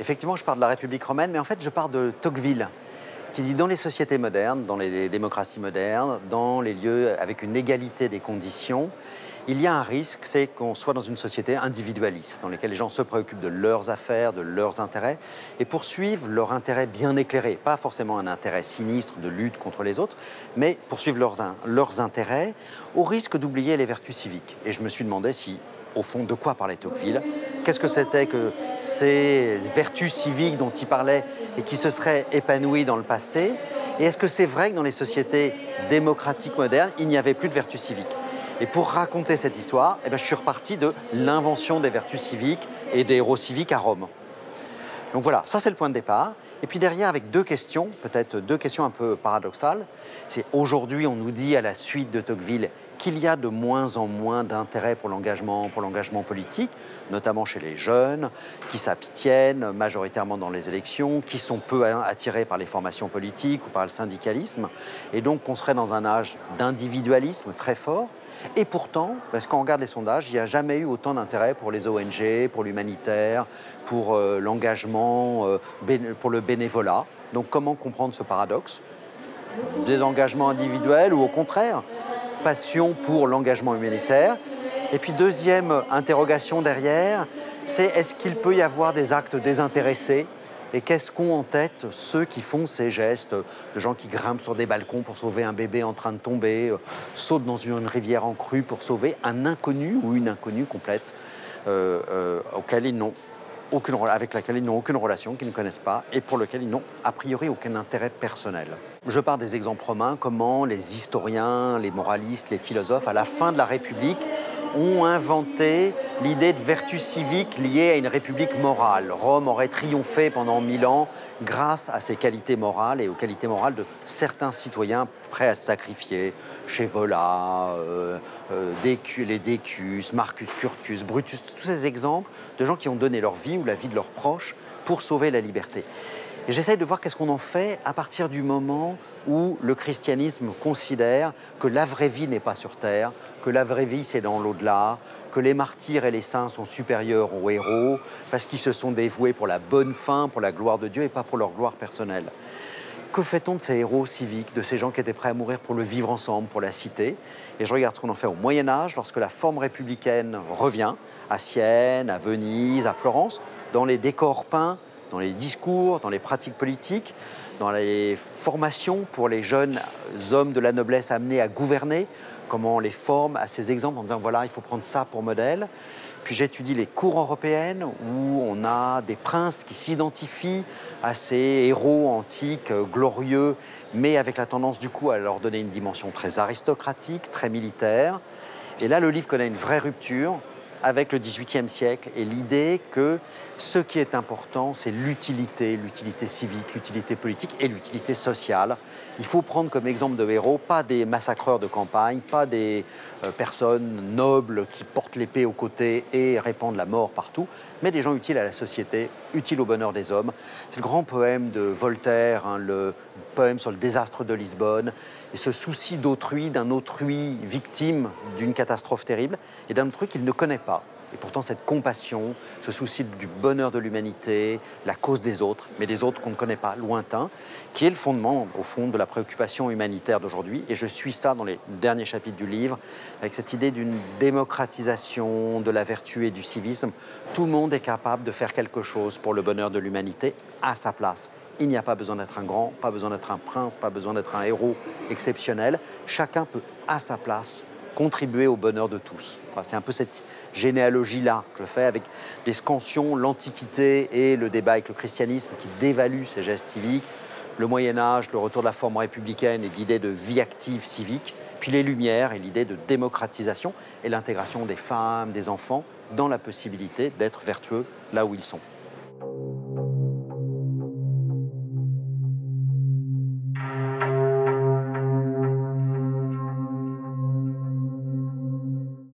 Effectivement, je pars de la République romaine, mais en fait, je pars de Tocqueville, qui dit dans les sociétés modernes, dans les démocraties modernes, dans les lieux avec une égalité des conditions, il y a un risque, c'est qu'on soit dans une société individualiste, dans laquelle les gens se préoccupent de leurs affaires, de leurs intérêts, et poursuivent leur intérêt bien éclairé. Pas forcément un intérêt sinistre de lutte contre les autres, mais poursuivent leurs intérêts au risque d'oublier les vertus civiques. Et je me suis demandé si, au fond, de quoi parlait Tocqueville? Qu'est-ce que c'était que ces vertus civiques dont il parlait et qui se seraient épanouies dans le passé? Et est-ce que c'est vrai que dans les sociétés démocratiques modernes, il n'y avait plus de vertus civiques? Et pour raconter cette histoire, je suis reparti de l'invention des vertus civiques et des héros civiques à Rome. Donc voilà, ça c'est le point de départ. Et puis derrière, avec deux questions, peut-être deux questions un peu paradoxales. C'est aujourd'hui, on nous dit à la suite de Tocqueville qu'il y a de moins en moins d'intérêt pour l'engagement politique, notamment chez les jeunes, qui s'abstiennent majoritairement dans les élections, qui sont peu attirés par les formations politiques ou par le syndicalisme, et donc qu'on serait dans un âge d'individualisme très fort. Et pourtant, parce qu'on regarde les sondages, il n'y a jamais eu autant d'intérêt pour les ONG, pour l'humanitaire, pour l'engagement, pour le bénévolat. Donc comment comprendre ce paradoxe? Des engagements individuels ou au contraire, passion pour l'engagement humanitaire? Et puis deuxième interrogation derrière, c'est est-ce qu'il peut y avoir des actes désintéressés? Et qu'est-ce qu'ont en tête ceux qui font ces gestes, de gens qui grimpent sur des balcons pour sauver un bébé en train de tomber, sautent dans une rivière en crue pour sauver un inconnu ou une inconnue complète avec laquelle ils n'ont aucune relation, qu'ils ne connaissent pas et pour lequel ils n'ont a priori aucun intérêt personnel. Je pars des exemples romains, comment les historiens, les moralistes, les philosophes, à la fin de la République, ont inventé l'idée de vertu civique liée à une république morale. Rome aurait triomphé pendant 1000 ans grâce à ses qualités morales et aux qualités morales de certains citoyens prêts à se sacrifier. Scaevola, les Décus, Marcus Curtius, Brutus, tous ces exemples de gens qui ont donné leur vie ou la vie de leurs proches pour sauver la liberté. Et j'essaye de voir qu'est-ce qu'on en fait à partir du moment où le christianisme considère que la vraie vie n'est pas sur terre, que la vraie vie c'est dans l'au-delà, que les martyrs et les saints sont supérieurs aux héros parce qu'ils se sont dévoués pour la bonne fin, pour la gloire de Dieu et pas pour leur gloire personnelle. Que fait-on de ces héros civiques, de ces gens qui étaient prêts à mourir pour le vivre ensemble, pour la cité? Et je regarde ce qu'on en fait au Moyen-Âge, lorsque la forme républicaine revient, à Sienne, à Venise, à Florence, dans les décors peints, dans les discours, dans les pratiques politiques, dans les formations pour les jeunes hommes de la noblesse amenés à gouverner, comment on les forme à ces exemples en disant voilà, il faut prendre ça pour modèle. Puis j'étudie les cours européennes où on a des princes qui s'identifient à ces héros antiques glorieux, mais avec la tendance du coup à leur donner une dimension très aristocratique, très militaire. Et là, le livre connaît une vraie rupture avec le XVIIIe siècle et l'idée que ce qui est important, c'est l'utilité civique, l'utilité politique et l'utilité sociale. Il faut prendre comme exemple de héros, pas des massacreurs de campagne, pas des personnes nobles qui portent l'épée au côté et répandent la mort partout, mais des gens utiles à la société, utiles au bonheur des hommes. C'est le grand poème de Voltaire, hein, le poème sur le désastre de Lisbonne, et ce souci d'autrui, d'un autrui victime d'une catastrophe terrible, et d'un autrui qu'il ne connaît pas. Et pourtant, cette compassion, ce souci du bonheur de l'humanité, la cause des autres, mais des autres qu'on ne connaît pas, lointains, qui est le fondement, au fond, de la préoccupation humanitaire d'aujourd'hui. Et je suis ça dans les derniers chapitres du livre, avec cette idée d'une démocratisation de la vertu et du civisme. Tout le monde est capable de faire quelque chose pour le bonheur de l'humanité à sa place. Il n'y a pas besoin d'être un grand, pas besoin d'être un prince, pas besoin d'être un héros exceptionnel. Chacun peut, à sa place, contribuer au bonheur de tous. Enfin, c'est un peu cette généalogie-là que je fais avec des scansions, l'Antiquité et le débat avec le christianisme qui dévalue ces gestes civiques, le Moyen-Âge, le retour de la forme républicaine et l'idée de vie active civique, puis les Lumières et l'idée de démocratisation et l'intégration des femmes, des enfants dans la possibilité d'être vertueux là où ils sont.